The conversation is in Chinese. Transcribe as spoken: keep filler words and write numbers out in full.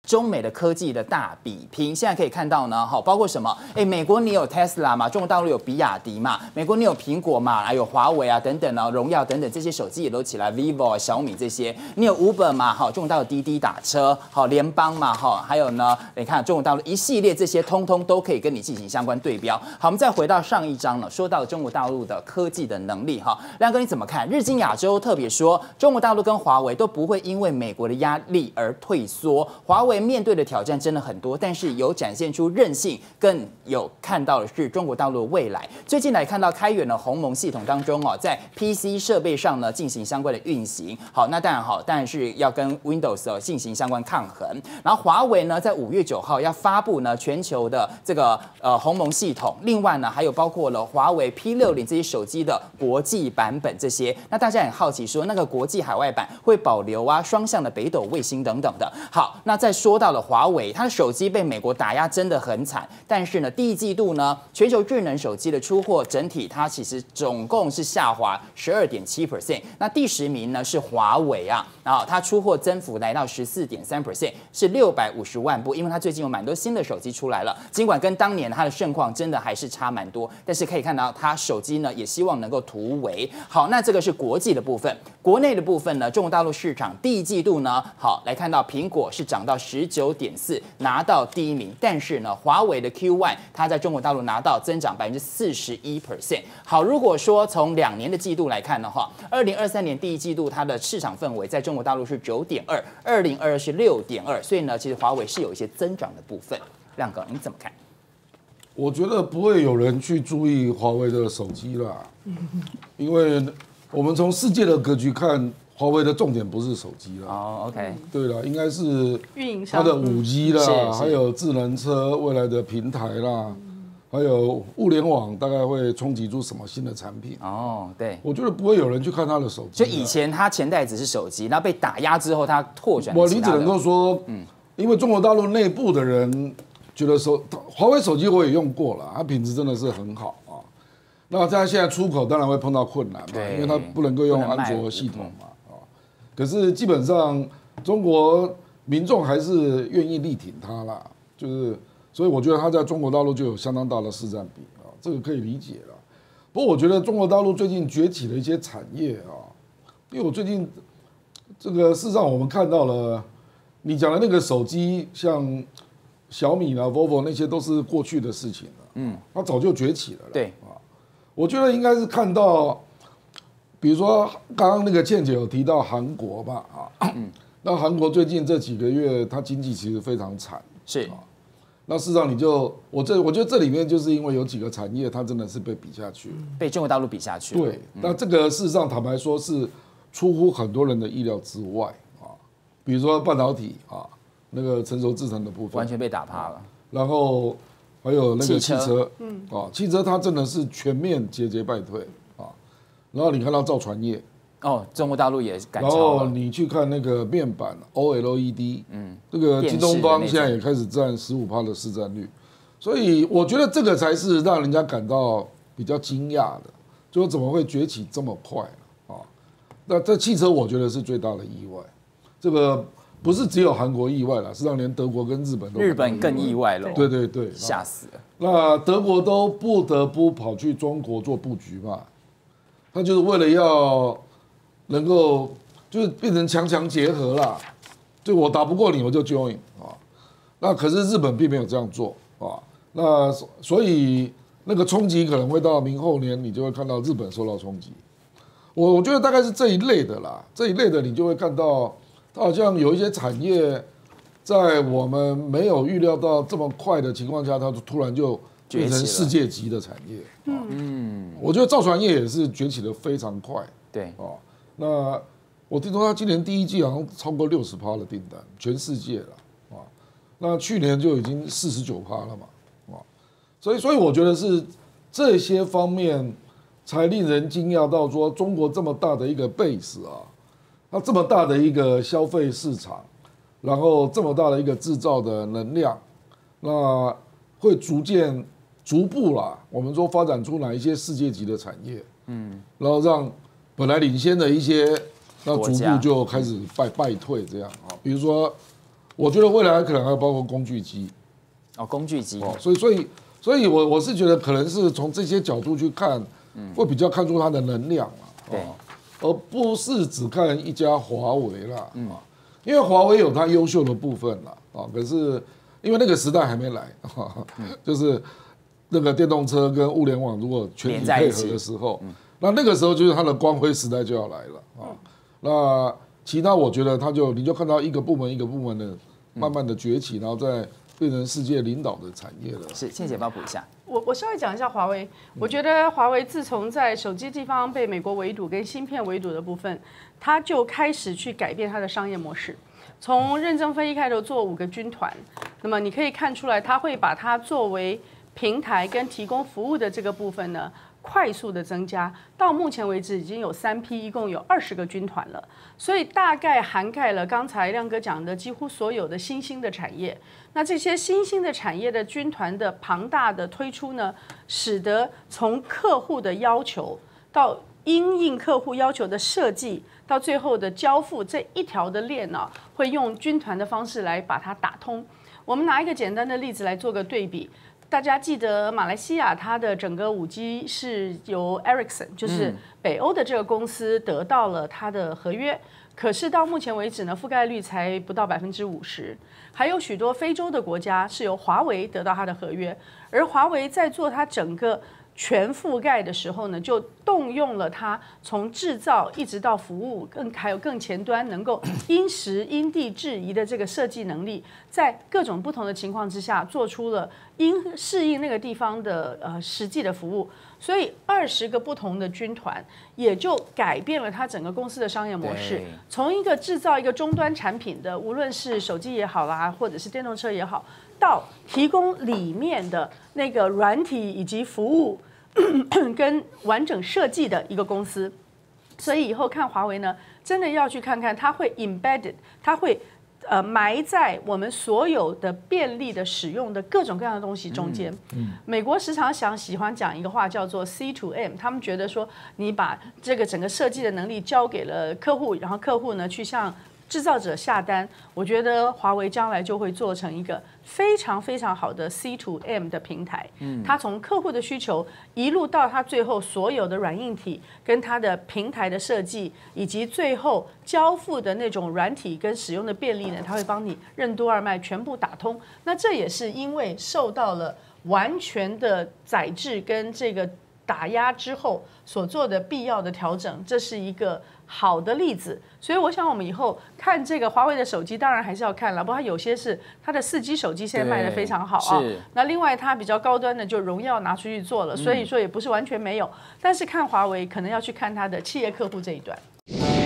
中美的科技的大比拼。现在可以看到呢，好，包括什么？哎，美国你有 Tesla 嘛，中国大陆有比亚迪嘛，美国你有苹果嘛，还有华为啊等等啊，荣耀等等这些手机也都起来 ，vivo 啊、小米这些，你有 Uber 嘛，好，中国大陆滴滴打车，好，联邦嘛，好，还有呢，你看中国大陆一系列这些，通通都可以跟你进行相关对标。好，我们再回到上一章了，说到中国大陆的科技的能力，哈，亮哥你怎么看？日经亚洲特别说，中国大陆跟华为都不会因为美国的压力而退缩，华为面对的挑战真的很多，但是有展现出韧性，更有看到的是中国大陆的未来。最近来看到开源的鸿蒙系统当中哦，在 P C 设备上呢进行相关的运行。好，那当然好，当然是要跟 Windows 哦进行相关抗衡。然后华为呢在五月九号要发布呢全球的这个呃鸿蒙系统，另外呢还有包括了华为 P 六十 这些手机的国际版本这些。那大家很好奇说，那个国际海外版会保留啊双向的北斗卫星等等的。好，那再说到了华为，它的手机被美国打压真的很惨，但是呢，第一季度呢，全球智能手机的出货整体它其实总共是下滑十二点七 percent。那第十名呢是华为啊，然后它出货增幅来到十四点三 percent， 是六百五十万部，因为它最近有蛮多新的手机出来了。尽管跟当年它的盛况真的还是差蛮多，但是可以看到它手机呢也希望能够突围。好，那这个是国际的部分，国内的部分呢，中国大陆市场第一季度呢，好来看到苹果是涨到十九点四，拿到第一名，但是呢，华为的 Q 一 它在中国大陆拿到增长百分之四十一 percent。好，如果说从两年的季度来看的话，二零二三年第一季度它的市场氛围在中国大陆是九点二，二零二二是六点二，所以呢，其实华为是有一些增长的部分。亮哥，你怎么看？ 我觉得不会有人去注意华为的手机啦，因为我们从世界的格局看，华为的重点不是手机啦。 哦 ，OK， 对了，应该是运营商它的五 G 啦，还有智能车未来的平台啦，还有物联网，大概会冲击出什么新的产品？ 哦，对， 我觉得不会有人去看它的手机。 就以前它前代只是手机，然后被打压之后，它拓展。 我你只能够说，嗯，因为中国大陆内部的人觉得手华为手机我也用过了，它品质真的是很好啊。那它现在出口当然会碰到困难嘛，因为它不能够用安卓系统嘛，啊。可是基本上中国民众还是愿意力挺它啦，就是所以我觉得它在中国大陆就有相当大的市占比啊，这个可以理解了。不过我觉得中国大陆最近崛起的一些产业啊，因为我最近这个事实上我们看到了你讲的那个手机，像小米啦、vivo 那些都是过去的事情了，嗯，它早就崛起了啦， 对啊，我觉得应该是看到，比如说刚刚那个倩姐有提到韩国吧，啊，嗯，那韩国最近这几个月它经济其实非常惨， 是， 啊，那事实上你就我这我觉得这里面就是因为有几个产业它真的是被比下去， 被中国大陆比下去， 对，那这个事实上坦白说是出乎很多人的意料之外啊，比如说半导体啊。那个成熟制程的部分完全被打趴了， 然后还有那个汽车， 汽车嗯，啊，汽车它真的是全面节节败退啊。然后你看到造船业， 哦，中国大陆也赶然超了， 后你去看那个面板 O L E D， 嗯，这个京东方现在也开始占十五趴的市占率，所以我觉得这个才是让人家感到比较惊讶的，就怎么会崛起这么快啊？那这汽车我觉得是最大的意外，这个。不是只有韩国意外了，实际上连德国跟日本都日本更意外了， 对对对， 吓死了。 那德国都不得不跑去中国做布局嘛，他就是为了要能够就是变成强强结合啦，就我打不过你我就 join 啊。那可是日本并没有这样做啊，那所以那个冲击可能会到明后年，你就会看到日本受到冲击。我我觉得大概是这一类的啦，这一类的你就会看到。好像有一些产业，在我们没有预料到这么快的情况下，它突然就变成世界级的产业。嗯，我觉得造船业也是崛起的非常快。 对哦，那我听说它今年第一季好像超过六十趴的订单，全世界了啊。那去年就已经四十九趴了嘛，啊，所以所以我觉得是这些方面才令人惊讶到说，中国这么大的一个 base 啊。那这么大的一个消费市场，然后这么大的一个制造的能量，那会逐渐、逐步啦，我们说发展出哪一些世界级的产业，嗯，然后让本来领先的一些，那逐步就开始败败退这样啊。比如说我觉得未来可能还包括工具机。 哦，工具机。 哦，所以所以所以我我是觉得可能是从这些角度去看，会比较看出它的能量啊。 对。 而不是只看一家华为啦，嗯，因为华为有它优秀的部分啦，啊，可是因为那个时代还没来，就是那个电动车跟物联网如果全体配合的时候，那那个时候就是它的光辉时代就要来了啊。那其他我觉得它就你就看到一个部门一个部门的慢慢的崛起，然后再变成世界领导的产业了。 是，倩姐帮补一下。 我我稍微讲一下华为，我觉得华为自从在手机地方被美国围堵跟芯片围堵的部分，它就开始去改变它的商业模式。从任正非一开头做五个军团，那么你可以看出来，它会把它作为平台跟提供服务的这个部分呢，快速的增加。到目前为止已经有三批，一共有二十个军团了，所以大概涵盖了刚才亮哥讲的几乎所有的新兴的产业。那这些新兴的产业的军团的庞大的推出呢，使得从客户的要求到因应客户要求的设计，到最后的交付这一条的链呢、啊，会用军团的方式来把它打通。我们拿一个简单的例子来做个对比。大家记得马来西亚它的整个五 G 是由 Ericsson， 就是北欧的这个公司得到了它的合约，可是到目前为止呢，覆盖率才不到百分之五十。还有许多非洲的国家是由华为得到它的合约，而华为在做它整个全覆盖的时候呢，就动用了它从制造一直到服务，更还有更前端能够因时因地制宜的这个设计能力，在各种不同的情况之下，做出了因适应那个地方的呃实际的服务。所以二十个不同的军团，也就改变了它整个公司的商业模式。从一个制造一个终端产品的，无论是手机也好啦，或者是电动车也好，到提供里面的那个软体以及服务跟完整设计的一个公司。所以以后看华为呢，真的要去看看它会 embedded， 它会呃埋在我们所有的便利的使用的各种各样的东西中间。嗯嗯、美国时常想喜欢讲一个话叫做 C to M， 他们觉得说你把这个整个设计的能力交给了客户，然后客户呢去向制造者下单。我觉得华为将来就会做成一个非常非常好的 C to M 的平台。嗯，它从客户的需求一路到它最后所有的软硬体跟它的平台的设计，以及最后交付的那种软体跟使用的便利呢，它会帮你任督二脉全部打通。那这也是因为受到了完全的宰制跟这个打压之后所做的必要的调整，这是一个好的例子。所以我想我们以后看这个华为的手机，当然还是要看了，不过它有些是它的四 G 手机现在卖得非常好啊。那另外它比较高端的就荣耀拿出去做了，所以说也不是完全没有。但是看华为可能要去看它的企业客户这一端。